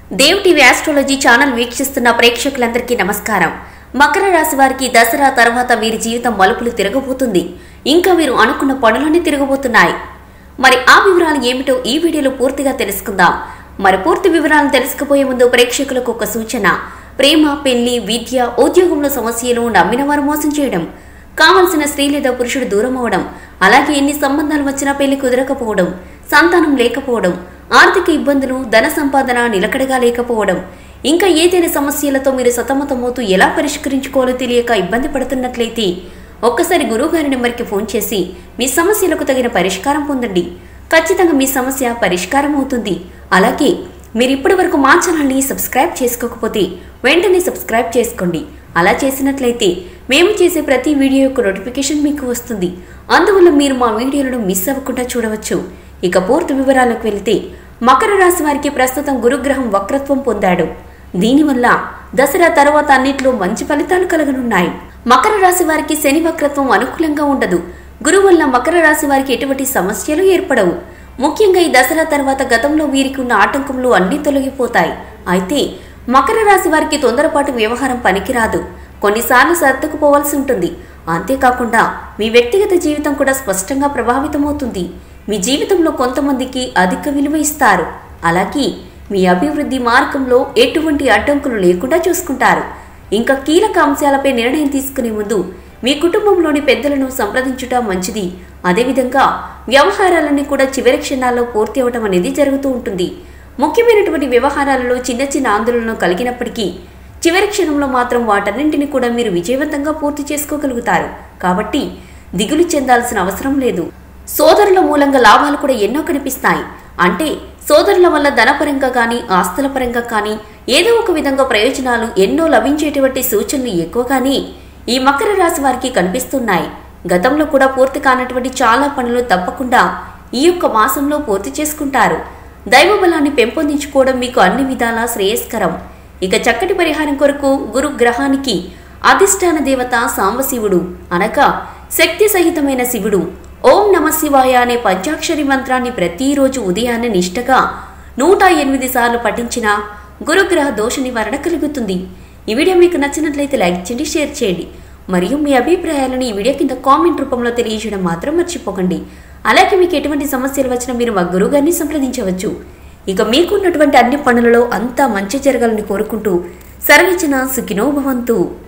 Dev TV astrology channel వీక్షిస్తున్న ప్రేక్షకులందరికీ నమస్కారం. మకర రాశి వారికి దసరా తర్వాత వీరి జీవితం మలుపులు తిరగబోతుంది. ఇంకా వీరు అనుకున్న పనులన్నీ తిరగబోతున్నాయి. మరి ఆ వివరాలు ఏమిటో ఈ వీడియోలో పూర్తిగా తెలుసుకుందాం. మరి పూర్తి వివరాలను తెలుసుకుపోయే ముందు ప్రేక్షకులకు ఒక సూచన. ప్రేమ, పెళ్లి, విద్య, ఉద్యోగంలో సమస్యలు, నమ్మిన వారు మోసం చేయడం, కావలసిన స్త్రీ లేదా పురుషుడు దూరం అవడం, అలాగే ఎన్ని సంబంధాలు వచ్చినా పెళ్లి కుదరకపోవడం, సంతానం లేకపోవడం, ఆర్థిక ఇబ్బందులు, ధన సంపాదన నిలకడగా లేకపోవడం, ఇంకా ఏదైనా సమస్యలతో మీరు సతమతమవుతూ ఎలా పరిష్కరించుకోవాలో తెలియక ఇబ్బంది పడుతున్నట్లయితే ఒక్కసారి గురువుగారి నెంబర్కి ఫోన్ చేసి మీ సమస్యలకు తగిన పరిష్కారం పొందండి. ఖచ్చితంగా మీ సమస్య పరిష్కారం అవుతుంది. అలాగే మీరు ఇప్పటి వరకు మా ఛానల్ని సబ్స్క్రైబ్ చేసుకోకపోతే వెంటనే సబ్స్క్రైబ్ చేసుకోండి. అలా చేసినట్లయితే మేము చేసే ప్రతి వీడియో యొక్క నోటిఫికేషన్ మీకు వస్తుంది. అందువల్ల మీరు మా వీడియోలను మిస్ అవ్వకుండా చూడవచ్చు. ఇక పూర్తి వివరాలకు వెళితే, మకర రాశి వారికి ప్రస్తుతం గురుగ్రహం వక్రత్వం పొందాడు. దీనివల్ల దసరా తర్వాత అన్నిట్లో మంచి ఫలితాలు కలగనున్నాయి. మకర రాశి వారికి శని వక్రత్వం అనుకూలంగా ఉండదు. గురువు వల్ల మకర రాశి వారికి ఎటువంటి సమస్యలు ఏర్పడవు. ముఖ్యంగా ఈ దసరా తర్వాత గతంలో వీరికి ఉన్న ఆటంకములు అన్నీ తొలగిపోతాయి. అయితే మకర రాశి వారికి తొందరపాటు వ్యవహారం పనికిరాదు. కొన్నిసార్లు సర్దుకుపోవాల్సి ఉంటుంది. అంతేకాకుండా మీ వ్యక్తిగత జీవితం కూడా స్పష్టంగా ప్రభావితమవుతుంది. మీ జీవితంలో కొంతమందికి అధిక విలువ ఇస్తారు. అలాగే మీ అభివృద్ధి మార్గంలో ఎటువంటి అడ్డంకులు లేకుండా చూసుకుంటారు. ఇంకా కీలక అంశాలపై నిర్ణయం తీసుకునే ముందు మీ కుటుంబంలోని పెద్దలను సంప్రదించుట మంచిది. అదేవిధంగా వ్యవహారాలన్నీ కూడా చివరి క్షణాల్లో పూర్తి అవటం అనేది జరుగుతూ ఉంటుంది. ముఖ్యమైనటువంటి వ్యవహారాలలో చిన్న చిన్న ఆందోళనలు కలిగినప్పటికీ చివరి క్షణంలో మాత్రం వాటన్నింటినీ కూడా మీరు విజయవంతంగా పూర్తి చేసుకోగలుగుతారు. కాబట్టి దిగులు చెందాల్సిన అవసరం లేదు. సోదరుల మూలంగా లాభాలు కూడా ఎన్నో కనిపిస్తాయి. అంటే సోదరుల వల్ల ధనపరంగా కానీ, ఆస్తుల పరంగా కానీ ఏదో ఒక విధంగా ప్రయోజనాలు ఎన్నో లభించేటువంటి సూచనలు ఎక్కువగానే ఈ మకర రాశి వారికి కనిపిస్తున్నాయి. గతంలో కూడా పూర్తి కానటువంటి చాలా పనులు తప్పకుండా ఈ యొక్క మాసంలో పూర్తి చేసుకుంటారు. దైవ బలాన్ని పెంపొందించుకోవడం మీకు అన్ని విధాలా శ్రేయస్కరం. ఇక చక్కటి పరిహారం కొరకు గురు గ్రహానికి అధిష్టాన దేవత సాంబశివుడు అనగా శక్తి సహితమైన శివుడు ఓం నమ శివాయ అనే పంచాక్షరి మంత్రాన్ని ప్రతిరోజు ఉదయాన్నే నిష్టగా 108 సార్లు పఠించిన గురుగ్రహ దోష నివారణ కలుగుతుంది. ఈ వీడియో మీకు నచ్చినట్లయితే లైక్ చేయండి, షేర్ చేయండి. మరియు మీ అభిప్రాయాలను ఈ వీడియో కింద కామెంట్ రూపంలో తెలియజేయడం మాత్రం మర్చిపోకండి. అలాగే మీకు ఎటువంటి సమస్యలు వచ్చినా మీరు మా గురువుగారిని సంప్రదించవచ్చు. ఇక మీకున్నటువంటి అన్ని పనులలో అంతా మంచి జరగాలని కోరుకుంటూ సర్వజన సుఖినో భవంతు.